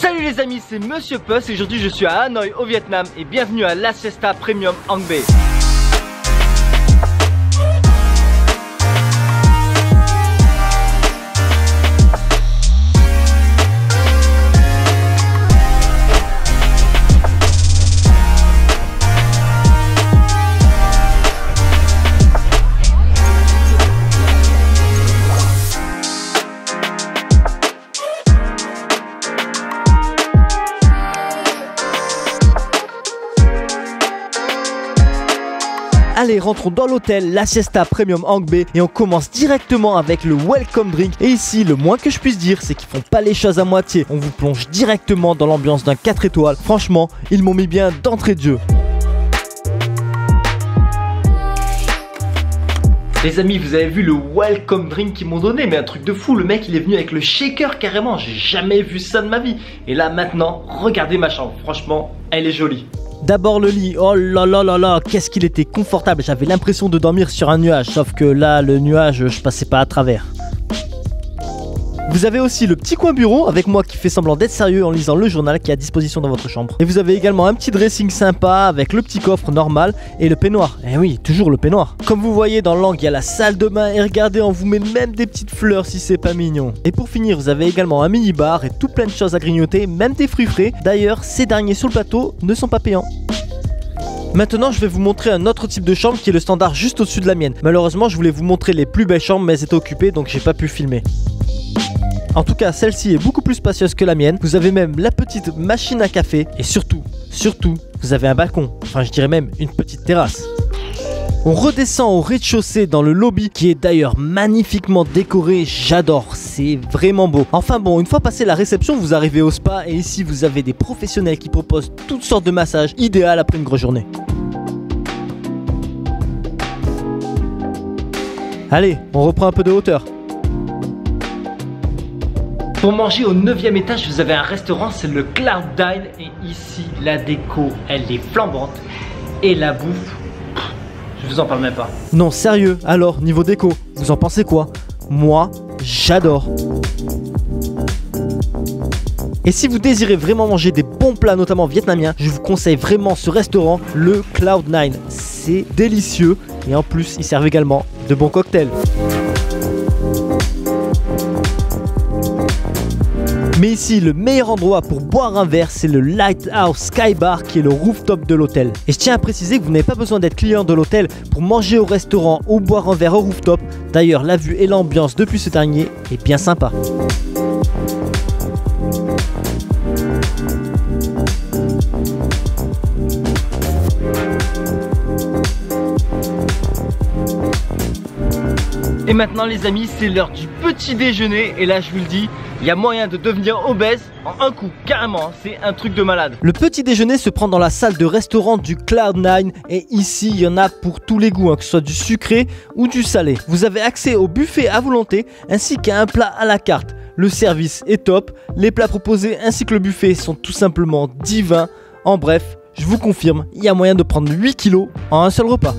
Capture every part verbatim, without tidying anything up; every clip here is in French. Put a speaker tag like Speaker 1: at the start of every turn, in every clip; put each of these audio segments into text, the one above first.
Speaker 1: Salut les amis, c'est Monsieur Puss et aujourd'hui je suis à Hanoï au Vietnam et bienvenue à La Siesta Premium Hang Bay. Allez, rentrons dans l'hôtel La Siesta Premium Hang Bay et on commence directement avec le welcome drink. Et ici, le moins que je puisse dire, c'est qu'ils font pas les choses à moitié. On vous plonge directement dans l'ambiance d'un quatre étoiles. Franchement, ils m'ont mis bien d'entrée de jeu. Les amis, vous avez vu le welcome drink qu'ils m'ont donné, mais un truc de fou, le mec il est venu avec le shaker carrément, j'ai jamais vu ça de ma vie. Et là maintenant, regardez ma chambre, franchement, elle est jolie. D'abord le lit, oh là là là là, qu'est-ce qu'il était confortable, j'avais l'impression de dormir sur un nuage, sauf que là, le nuage, je passais pas à travers. Vous avez aussi le petit coin bureau avec moi qui fait semblant d'être sérieux en lisant le journal qui est à disposition dans votre chambre. Et vous avez également un petit dressing sympa avec le petit coffre normal et le peignoir. Eh oui, toujours le peignoir. Comme vous voyez dans l'angle, il y a la salle de bain et regardez, on vous met même des petites fleurs si c'est pas mignon. Et pour finir, vous avez également un mini bar et tout plein de choses à grignoter, même des fruits frais. D'ailleurs, ces derniers sur le plateau ne sont pas payants. Maintenant, je vais vous montrer un autre type de chambre qui est le standard juste au-dessus de la mienne. Malheureusement, je voulais vous montrer les plus belles chambres, mais elles étaient occupées donc j'ai pas pu filmer. En tout cas, celle-ci est beaucoup plus spacieuse que la mienne. Vous avez même la petite machine à café. Et surtout, surtout, vous avez un balcon. Enfin, je dirais même une petite terrasse. On redescend au rez-de-chaussée dans le lobby qui est d'ailleurs magnifiquement décoré. J'adore, c'est vraiment beau. Enfin bon, une fois passé la réception, vous arrivez au spa. Et ici, vous avez des professionnels qui proposent toutes sortes de massages idéal après une grosse journée. Allez, on reprend un peu de hauteur. Pour manger au neuvième étage, vous avez un restaurant, c'est le Cloud Nine. Et ici, la déco, elle est flambante. Et la bouffe, je vous en parle même pas. Non, sérieux, alors, niveau déco, vous en pensez quoi? Moi, j'adore. Et si vous désirez vraiment manger des bons plats, notamment vietnamiens, je vous conseille vraiment ce restaurant, le Cloud Nine. C'est délicieux. Et en plus, ils servent également de bons cocktails. Mais ici, le meilleur endroit pour boire un verre, c'est le Lighthouse Sky Bar qui est le rooftop de l'hôtel. Et je tiens à préciser que vous n'avez pas besoin d'être client de l'hôtel pour manger au restaurant ou boire un verre au rooftop. D'ailleurs, la vue et l'ambiance depuis ce dernier est bien sympa. Et maintenant les amis, c'est l'heure du petit déjeuner. Et là je vous le dis, il y a moyen de devenir obèse en un coup, carrément, c'est un truc de malade. Le petit déjeuner se prend dans la salle de restaurant du Cloud Nine. Et ici, il y en a pour tous les goûts, hein, que ce soit du sucré ou du salé. Vous avez accès au buffet à volonté, ainsi qu'à un plat à la carte. Le service est top, les plats proposés ainsi que le buffet sont tout simplement divins. En bref, je vous confirme, il y a moyen de prendre huit kilos en un seul repas.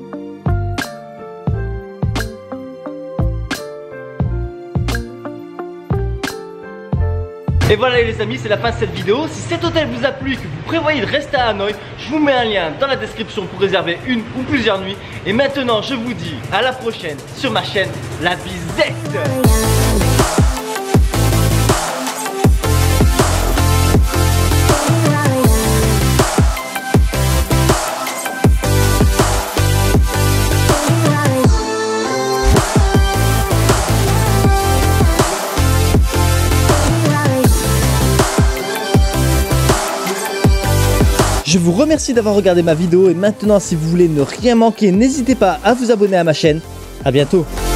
Speaker 1: Et voilà les amis, c'est la fin de cette vidéo. Si cet hôtel vous a plu et que vous prévoyez de rester à Hanoï, je vous mets un lien dans la description pour réserver une ou plusieurs nuits. Et maintenant, je vous dis à la prochaine sur ma chaîne La Bizette. Je vous remercie d'avoir regardé ma vidéo et maintenant si vous voulez ne rien manquer, n'hésitez pas à vous abonner à ma chaîne. A bientôt.